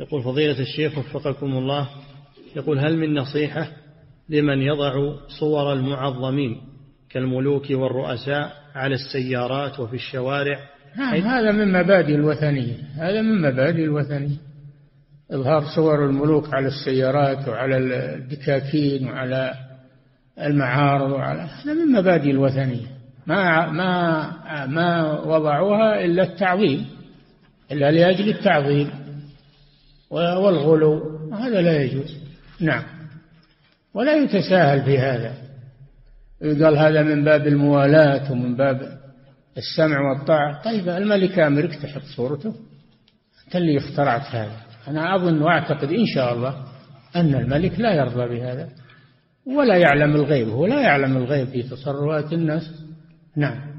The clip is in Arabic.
يقول فضيلة الشيخ وفقكم الله، يقول هل من نصيحة لمن يضع صور المعظمين كالملوك والرؤساء على السيارات وفي الشوارع؟ هذا من مبادئ الوثنية، إظهار صور الملوك على السيارات وعلى الدكاكين وعلى المعارض هذا من مبادئ الوثنية. ما وضعوها إلا التعظيم، إلا لأجل التعظيم والغلو، هذا لا يجوز. نعم، ولا يتساهل في هذا، يقال هذا من باب الموالاة ومن باب السمع والطاعة. طيب الملك أمرك تحط صورته؟ أنت اللي اخترعت هذا. أنا أظن وأعتقد إن شاء الله أن الملك لا يرضى بهذا، ولا يعلم الغيب، هو لا يعلم الغيب في تصرفات الناس. نعم.